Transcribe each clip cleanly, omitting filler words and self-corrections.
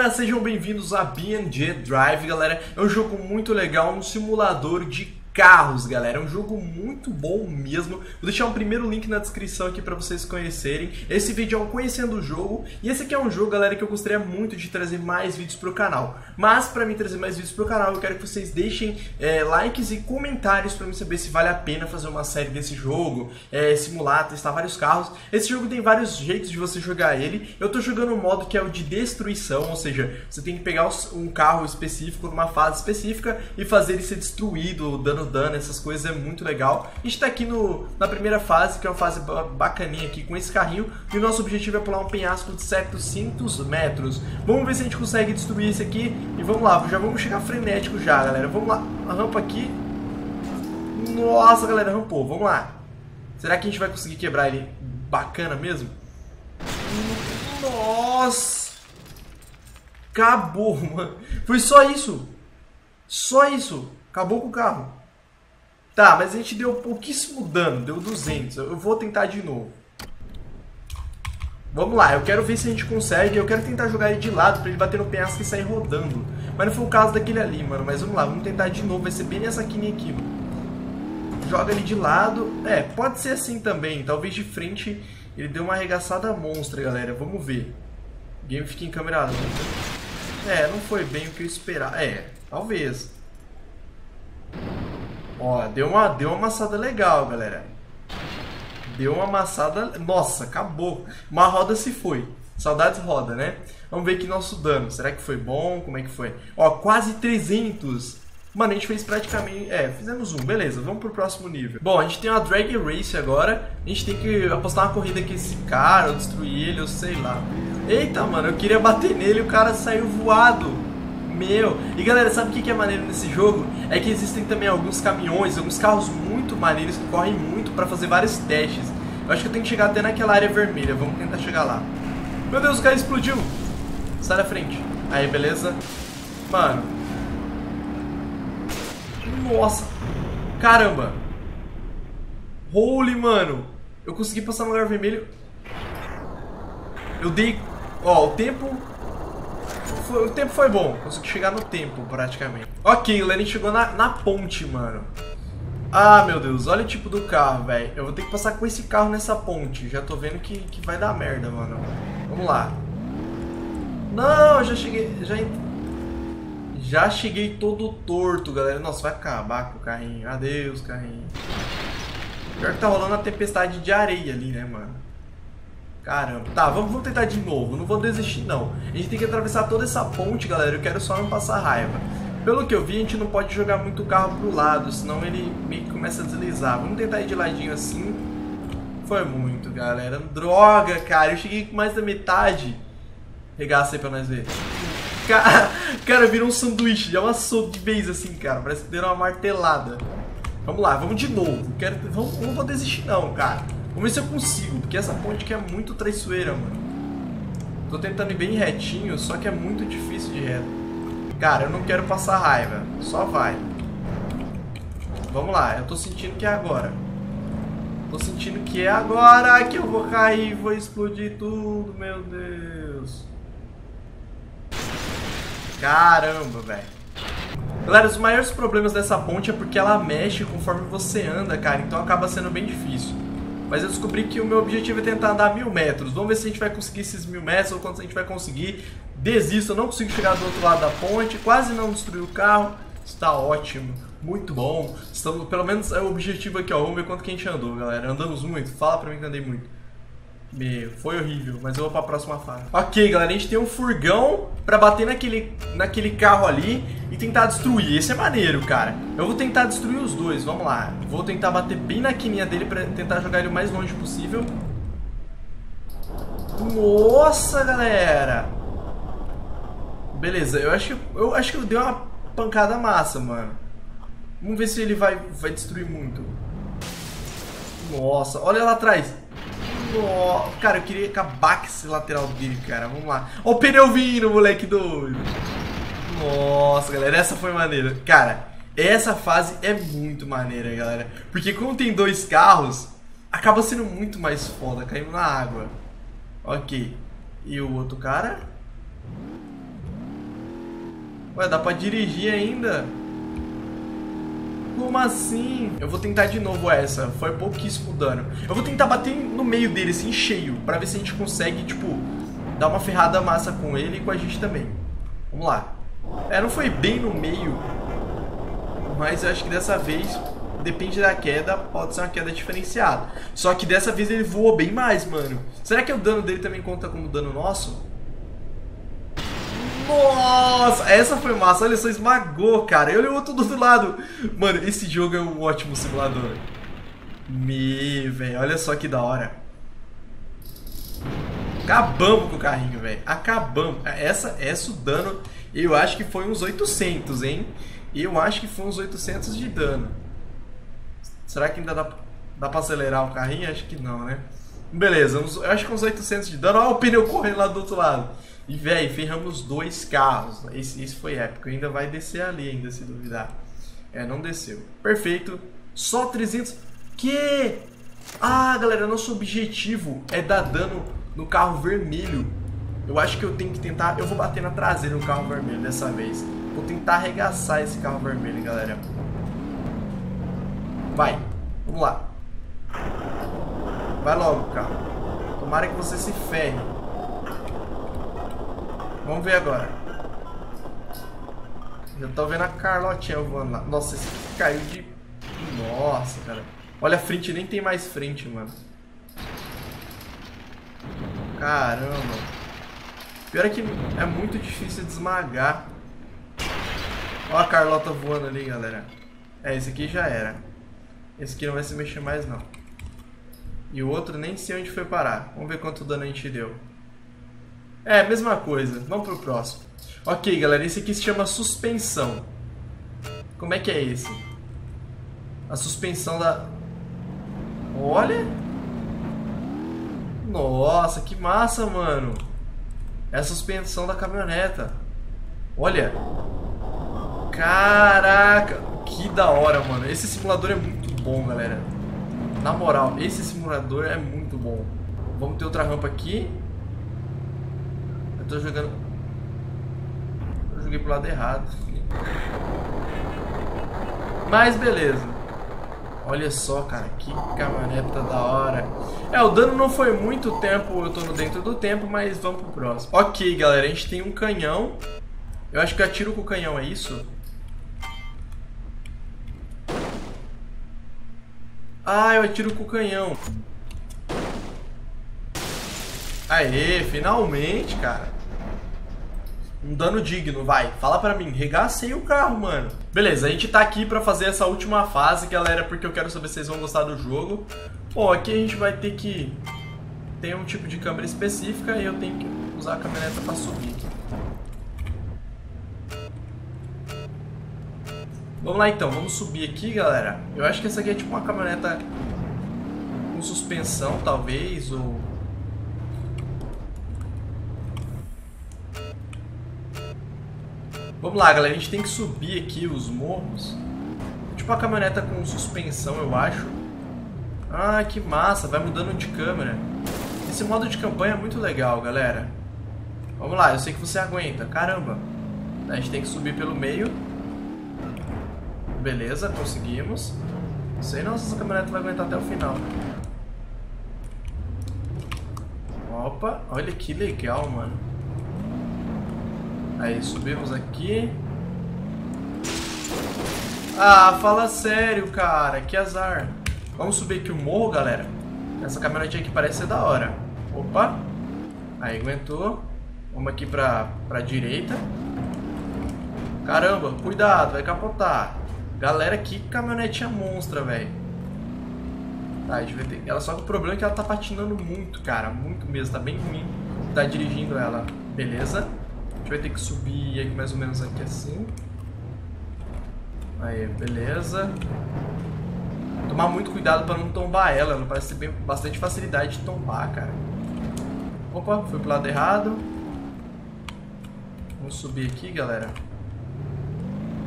galera, sejam bem-vindos a BNG Drive, galera. É um jogo muito legal, um simulador de carros, galera. É um jogo muito bom mesmo. Vou deixar um primeiro link na descrição aqui pra vocês conhecerem. Esse vídeo é um conhecendo o jogo. E esse aqui é um jogo, galera, que eu gostaria muito de trazer mais vídeos pro canal. Mas pra mim trazer mais vídeos pro canal, eu quero que vocês deixem likes e comentários pra mim saber se vale a pena fazer uma série desse jogo, simular, testar vários carros. Esse jogo tem vários jeitos de você jogar ele. Eu tô jogando um modo que é o de destruição, ou seja, você tem que pegar um carro específico numa fase específica e fazer ele ser destruído, dando dano, essas coisas, é muito legal. A gente tá aqui na primeira fase, que é uma fase bacaninha aqui com esse carrinho, e o nosso objetivo é pular um penhasco de 700 metros. Vamos ver se a gente consegue destruir esse aqui, e vamos lá, já vamos chegar frenético já, galera. Vamos lá, a rampa aqui. Nossa, galera, rampou, vamos lá. Será que a gente vai conseguir quebrar ele bacana mesmo? Nossa! Acabou, mano. Foi só isso. Só isso. Acabou com o carro. Tá, mas a gente deu pouquíssimo dano, deu 200. Eu vou tentar de novo. Vamos lá, eu quero ver se a gente consegue. Eu quero tentar jogar ele de lado pra ele bater no penhasco e sair rodando. Mas não foi o caso daquele ali, mano. Mas vamos lá, vamos tentar de novo. Vai ser bem nessa quininha aqui, mano. Joga ele de lado. Pode ser assim também. Talvez de frente ele deu uma arregaçada monstra, galera. Vamos ver. O game fica em câmera lenta. Não foi bem o que eu esperava. Talvez. Ó, deu uma amassada legal, galera. Deu uma amassada... Nossa, acabou. Uma roda se foi. Saudades roda, né? Vamos ver aqui nosso dano. Será que foi bom? Como é que foi? Ó, quase 300. Mano, a gente fez praticamente... fizemos um. Beleza, vamos pro próximo nível. Bom, a gente tem uma Drag Race agora. A gente tem que apostar uma corrida com esse cara, ou destruir ele, ou sei lá. Eita, mano, eu queria bater nele e o cara saiu voado. Meu, e galera, sabe o que é maneiro nesse jogo? É que existem também alguns caminhões, alguns carros muito maneiros que correm muito pra fazer vários testes. Eu acho que eu tenho que chegar até naquela área vermelha, vamos tentar chegar lá. Meu Deus, o cara explodiu. Sai da frente. Aí, beleza? Mano. Nossa. Caramba. Holy, mano. Eu consegui passar no lugar vermelho. Eu dei... Ó, o tempo foi bom, consegui chegar no tempo praticamente. Ok, o Lenny chegou na ponte, mano. Ah, meu Deus, olha o tipo do carro, velho. Eu vou ter que passar com esse carro nessa ponte. Já tô vendo que vai dar merda, mano. Vamos lá. Não, já cheguei. Já cheguei todo torto, galera. Nossa, vai acabar com o carrinho. Adeus, carrinho. Pior que tá rolando a tempestade de areia ali, né, mano? Caramba. Tá, vamos tentar de novo. Não vou desistir, não. A gente tem que atravessar toda essa ponte, galera. Eu quero só não passar raiva. Pelo que eu vi, a gente não pode jogar muito o carro pro lado, senão ele meio que começa a deslizar. Vamos tentar ir de ladinho assim. Foi muito, galera. Droga, cara. Eu cheguei com mais da metade. Regaça aí pra nós ver. Cara, virou um sanduíche. Já amassou de vez assim, cara. Parece que deu uma martelada. Vamos lá, vamos de novo. Não vou desistir, não, cara. Vamos ver se eu consigo, porque essa ponte aqui é muito traiçoeira, mano. Tô tentando ir bem retinho, só que é muito difícil de reto. Cara, eu não quero passar raiva. Só vai. Vamos lá, eu tô sentindo que é agora. Tô sentindo que é agora que eu vou cair, vou explodir tudo, meu Deus. Caramba, velho. Galera, os maiores problemas dessa ponte é porque ela mexe conforme você anda, cara. Então acaba sendo bem difícil. Mas eu descobri que o meu objetivo é tentar andar 1000 metros. Vamos ver se a gente vai conseguir esses 1000 metros ou quanto a gente vai conseguir. Desisto, eu não consigo chegar do outro lado da ponte. Quase não destruí o carro. Está ótimo, muito bom. Estamos, pelo menos é o objetivo aqui, ó. Vamos ver quanto que a gente andou, galera. Andamos muito? Fala pra mim que andei muito. Meu, foi horrível, mas eu vou pra próxima fase. Ok, galera, a gente tem um furgão pra bater naquele carro ali e tentar destruir. Esse é maneiro, cara. Eu vou tentar destruir os dois, vamos lá. Vou tentar bater bem na quininha dele pra tentar jogar ele o mais longe possível. Nossa, galera. Beleza, eu acho que eu dei uma pancada massa, mano. Vamos ver se ele vai destruir muito. Nossa, olha lá atrás. Oh, cara, eu queria acabar com esse lateral dele, cara. Vamos lá. Ó o pneu vindo, moleque doido. Nossa, galera, essa foi maneira. Cara, essa fase é muito maneira, galera. Porque como tem dois carros, acaba sendo muito mais foda. Caímos na água. Ok. E o outro cara? Ué, dá pra dirigir ainda? Como assim? Eu vou tentar de novo essa. Foi pouquíssimo dano. Eu vou tentar bater no meio dele, assim, cheio. Pra ver se a gente consegue, tipo, dar uma ferrada massa com ele e com a gente também. Vamos lá. É, não foi bem no meio. Mas eu acho que dessa vez, depende da queda, pode ser uma queda diferenciada. Só que dessa vez ele voou bem mais, mano. Será que o dano dele também conta como dano nosso? Nossa, essa foi massa. Olha só, esmagou, cara. E olha o outro do outro lado. Mano, esse jogo é um ótimo simulador. Velho, olha só que da hora. Acabamos com o carrinho, velho. Acabamos. Essa o dano, eu acho que foi uns 800, hein? Eu acho que foi uns 800 de dano. Será que ainda dá pra acelerar o carrinho? Acho que não, né? Beleza, eu acho que uns 800 de dano. Olha o pneu correndo lá do outro lado. E, velho, ferramos 2 carros. Esse foi épico. Ainda vai descer ali, ainda, se duvidar. É, não desceu. Perfeito. Só 300. Que? Ah, galera, nosso objetivo é dar dano no carro vermelho. Eu acho que eu tenho que tentar... Eu vou bater na traseira no carro vermelho dessa vez. Vou tentar arregaçar esse carro vermelho, galera. Vai. Vamos lá. Vai logo, carro. Tomara que você se ferre. Vamos ver agora. Já tô vendo a Carlotinha voando lá. Nossa, esse aqui caiu de... Nossa, cara. Olha, a frente nem tem mais frente, mano. Caramba. Pior é que é muito difícil de esmagar. Olha a Carlota voando ali, galera. É, esse aqui já era. Esse aqui não vai se mexer mais, não. E o outro nem sei onde foi parar. Vamos ver quanto dano a gente deu. É, mesma coisa. Vamos pro próximo. Ok, galera. Esse aqui se chama suspensão. Como é que é esse? A suspensão da... Olha! Nossa, que massa, mano! É a suspensão da caminhoneta. Olha! Caraca! Que da hora, mano. Esse simulador é muito bom, galera. Na moral, esse simulador é muito bom. Vamos ter outra rampa aqui. Eu tô jogando... Eu joguei pro lado errado. Mas beleza. Olha só, cara. Que caminhoneta da hora. É, o dano não foi muito tempo. Eu tô dentro do tempo, mas vamos pro próximo. Ok, galera. A gente tem um canhão. Eu acho que eu atiro com o canhão, é isso? Ah, eu atiro com o canhão. Aê, finalmente, cara. Um dano digno, vai. Fala pra mim, regacei o carro, mano. Beleza, a gente tá aqui pra fazer essa última fase, galera, porque eu quero saber se vocês vão gostar do jogo. Bom, aqui a gente vai ter que... Tem um tipo de câmera específica e eu tenho que usar a caminhoneta pra subir. Vamos lá então, vamos subir aqui, galera. Eu acho que essa aqui é tipo uma caminhoneta com suspensão, talvez, ou... Vamos lá, galera, a gente tem que subir aqui os morros. Tipo uma caminhoneta com suspensão, eu acho. Ah, que massa, vai mudando de câmera. Esse modo de campanha é muito legal, galera. Vamos lá, eu sei que você aguenta, caramba. A gente tem que subir pelo meio. Beleza, conseguimos. Não sei não se essa caminhonete vai aguentar até o final. Opa, olha que legal, mano. Aí, subimos aqui. Ah, fala sério, cara. Que azar. Vamos subir aqui o morro, galera. Essa caminhonete aqui parece ser da hora. Opa. Aí, aguentou. Vamos aqui pra direita. Caramba, cuidado, vai capotar. Galera, que caminhonetinha monstra, velho. Tá, a gente vai ter... Ela só que o problema é que ela tá patinando muito, cara. Muito mesmo, tá bem ruim. Tá dirigindo ela. Beleza. A gente vai ter que subir aqui mais ou menos aqui assim. Aí, beleza. Tomar muito cuidado pra não tombar ela. Ela parece ter bastante facilidade de tombar, cara. Opa, foi pro lado errado. Vamos subir aqui, galera.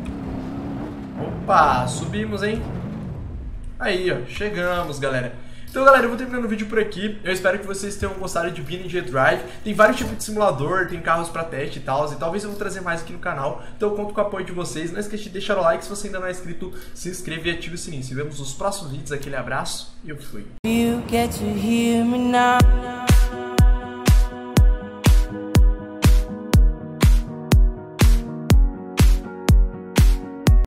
Opa, subimos, hein? Aí, ó, chegamos, galera. Então, galera, eu vou terminando o vídeo por aqui. Eu espero que vocês tenham gostado de VNG Drive. Tem vários tipos de simulador, tem carros pra teste e tal, e talvez eu vou trazer mais aqui no canal. Então eu conto com o apoio de vocês. Não esqueça de deixar o like. Se você ainda não é inscrito, se inscreva e ative o sininho. Se vemos nos próximos vídeos. Aquele abraço e eu fui.